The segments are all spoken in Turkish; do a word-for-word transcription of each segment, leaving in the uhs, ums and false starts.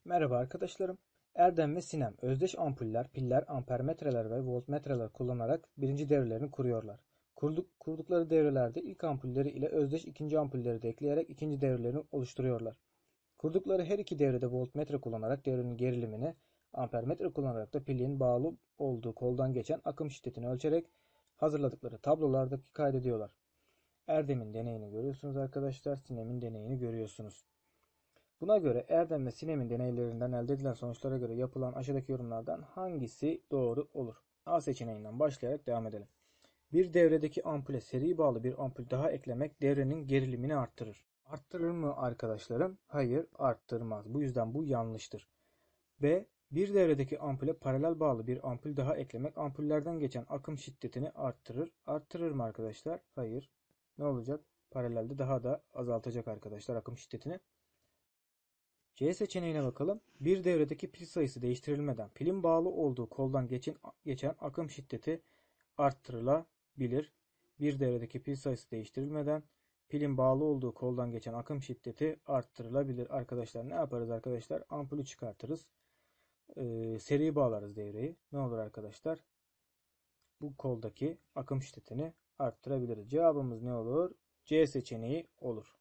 Merhaba arkadaşlarım. Erdem ve Sinem özdeş ampuller, piller, ampermetreler ve voltmetreler kullanarak birinci devrelerini kuruyorlar. Kurduk, kurdukları devrelerde ilk ampulleri ile özdeş ikinci ampulleri de ekleyerek ikinci devrelerini oluşturuyorlar. Kurdukları her iki devrede voltmetre kullanarak devrenin gerilimini, ampermetre kullanarak da pilin bağlı olduğu koldan geçen akım şiddetini ölçerek hazırladıkları tablolardaki kaydediyorlar. Erdem'in deneyini görüyorsunuz arkadaşlar, Sinem'in deneyini görüyorsunuz. Buna göre Erdem ve Sinem'in deneylerinden elde edilen sonuçlara göre yapılan aşağıdaki yorumlardan hangisi doğru olur? A seçeneğinden başlayarak devam edelim. Bir devredeki ampule seri bağlı bir ampul daha eklemek devrenin gerilimini arttırır. Arttırır mı arkadaşlarım? Hayır, arttırmaz. Bu yüzden bu yanlıştır. B. Bir devredeki ampule paralel bağlı bir ampul daha eklemek ampullerden geçen akım şiddetini arttırır. Arttırır mı arkadaşlar? Hayır. Ne olacak? Paralelde daha da azaltacak arkadaşlar akım şiddetini. C seçeneğine bakalım. Bir devredeki pil sayısı değiştirilmeden pilin bağlı olduğu koldan geçen, geçen akım şiddeti arttırılabilir. Bir devredeki pil sayısı değiştirilmeden pilin bağlı olduğu koldan geçen akım şiddeti arttırılabilir. Arkadaşlar ne yaparız arkadaşlar? Ampulü çıkartırız. Ee, seri bağlarız devreyi. Ne olur arkadaşlar? Bu koldaki akım şiddetini arttırabiliriz. Cevabımız ne olur? C seçeneği olur.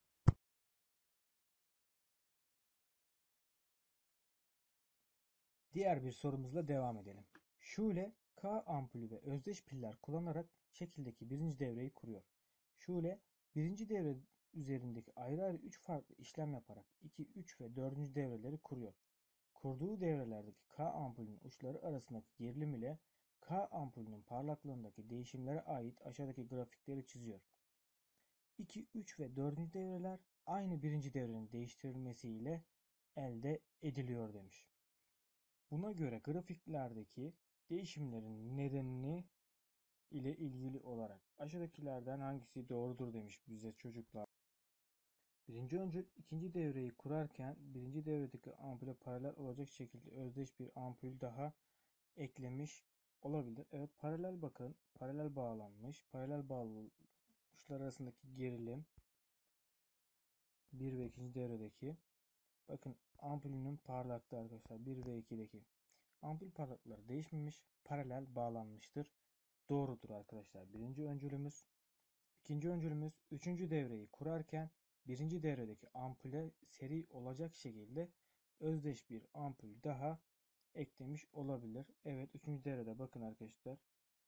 Diğer bir sorumuzla devam edelim. Şule, K ampulü ve özdeş piller kullanarak şekildeki birinci devreyi kuruyor. Şule, birinci devre üzerindeki ayrı ayrı üç farklı işlem yaparak iki, üç ve dördüncü devreleri kuruyor. Kurduğu devrelerdeki K ampulünün uçları arasındaki gerilim ile K ampulünün parlaklığındaki değişimlere ait aşağıdaki grafikleri çiziyor. iki, üç ve dördüncü devreler aynı birinci devrenin değiştirilmesiyle elde ediliyor demiş. Buna göre grafiklerdeki değişimlerin nedenini ile ilgili olarak aşağıdakilerden hangisi doğrudur demiş bize çocuklar. Birinci öncül ikinci devreyi kurarken birinci devredeki ampule paralel olacak şekilde özdeş bir ampul daha eklemiş olabilir. Evet, paralel bakın. Paralel bağlanmış. Paralel bağlı uçlar arasındaki gerilim bir ve ikinci devredeki. Bakın ampulünün parlaklığı arkadaşlar bir ve ikideki. Ampul parlaklıkları değişmemiş, paralel bağlanmıştır. Doğrudur arkadaşlar. Birinci öncülümüz. İkinci öncülümüz üçüncü devreyi kurarken birinci devredeki ampule seri olacak şekilde özdeş bir ampul daha eklemiş olabilir. Evet, üçüncü devrede bakın arkadaşlar.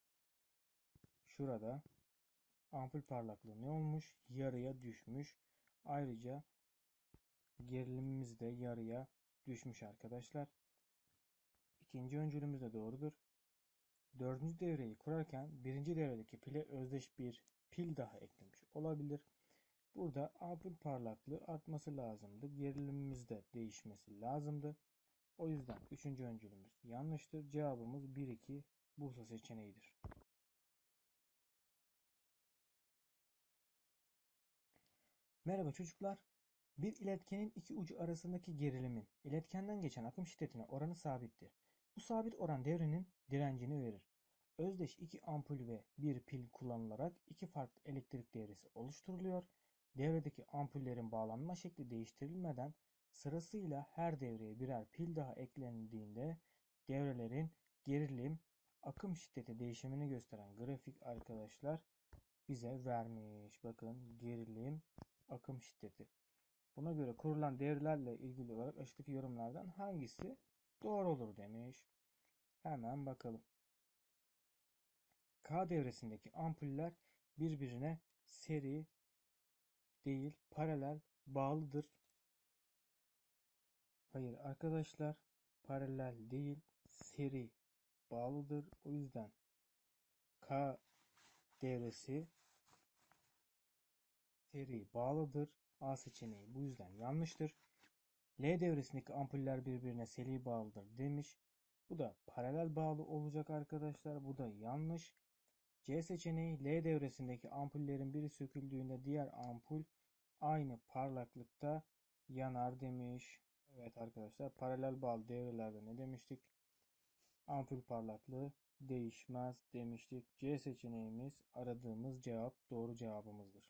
Şurada ampul parlaklığı ne olmuş? Yarıya düşmüş. Ayrıca gerilimimiz de yarıya düşmüş arkadaşlar. İkinci öncülümüz de doğrudur. Dördüncü devreyi kurarken birinci devredeki pile özdeş bir pil daha eklemiş olabilir. Burada ampul parlaklığı artması lazımdı. Gerilimimiz de değişmesi lazımdı. O yüzden üçüncü öncülümüz yanlıştır. Cevabımız bir iki Bursa seçeneğidir. Merhaba çocuklar. Bir iletkenin iki ucu arasındaki gerilimin iletkenden geçen akım şiddetine oranı sabittir. Bu sabit oran devrenin direncini verir. Özdeş iki ampul ve bir pil kullanılarak iki farklı elektrik devresi oluşturuluyor. Devredeki ampullerin bağlanma şekli değiştirilmeden sırasıyla her devreye birer pil daha eklendiğinde devrelerin gerilim, akım şiddeti değişimini gösteren grafik arkadaşlar bize vermiş. Bakın gerilim, akım şiddeti. Buna göre kurulan devrelerle ilgili olarak aşağıdaki yorumlardan hangisi doğru olur demiş. Hemen bakalım. K devresindeki ampuller birbirine seri değil, paralel bağlıdır. Hayır arkadaşlar, paralel değil, seri bağlıdır. O yüzden K devresi seri bağlıdır. A seçeneği bu yüzden yanlıştır. L devresindeki ampuller birbirine seri bağlıdır demiş. Bu da paralel bağlı olacak arkadaşlar. Bu da yanlış. C seçeneği L devresindeki ampullerin biri söküldüğünde diğer ampul aynı parlaklıkta yanar demiş. Evet arkadaşlar, paralel bağlı devrelerde ne demiştik? Ampul parlaklığı değişmez demiştik. C seçeneğimiz aradığımız cevap doğru cevabımızdır.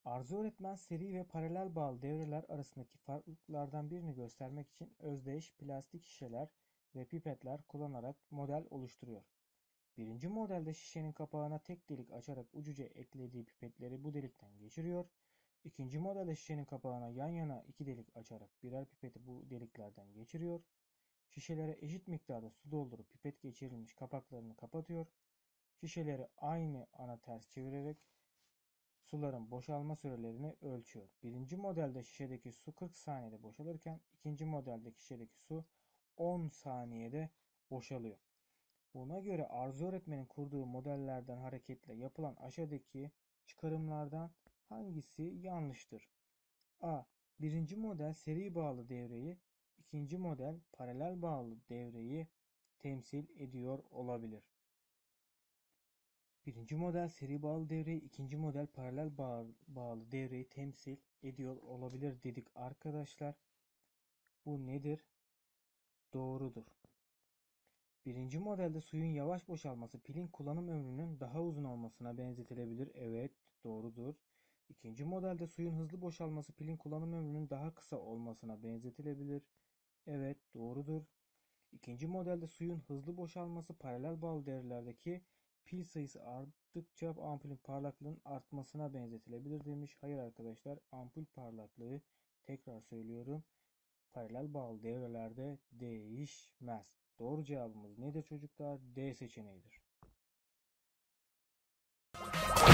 Arzu öğretmen seri ve paralel bağlı devreler arasındaki farklılıklardan birini göstermek için özdeş plastik şişeler ve pipetler kullanarak model oluşturuyor. Birinci modelde şişenin kapağına tek delik açarak ucuca eklediği pipetleri bu delikten geçiriyor. İkinci modelde şişenin kapağına yan yana iki delik açarak birer pipeti bu deliklerden geçiriyor. Şişelere eşit miktarda su doldurup pipet geçirilmiş kapaklarını kapatıyor. Şişeleri aynı ana ters çevirerek suların boşalma sürelerini ölçüyor. Birinci modelde şişedeki su kırk saniyede boşalırken ikinci modeldeki şişedeki su on saniyede boşalıyor. Buna göre Arzu öğretmenin kurduğu modellerden hareketle yapılan aşağıdaki çıkarımlardan hangisi yanlıştır? A. Birinci model seri bağlı devreyi, ikinci model paralel bağlı devreyi temsil ediyor olabilir. Birinci model seri bağlı devreyi, ikinci model paralel bağ bağlı devreyi temsil ediyor olabilir dedik arkadaşlar. Bu nedir? Doğrudur. Birinci modelde suyun yavaş boşalması pilin kullanım ömrünün daha uzun olmasına benzetilebilir. Evet, doğrudur. İkinci modelde suyun hızlı boşalması pilin kullanım ömrünün daha kısa olmasına benzetilebilir. Evet, doğrudur. İkinci modelde suyun hızlı boşalması paralel bağlı devrelerdeki pil sayısı arttıkça ampulün parlaklığının artmasına benzetilebilir demiş. Hayır arkadaşlar, ampul parlaklığı, tekrar söylüyorum, paralel bağlı devrelerde değişmez. Doğru cevabımız nedir çocuklar? D seçeneğidir.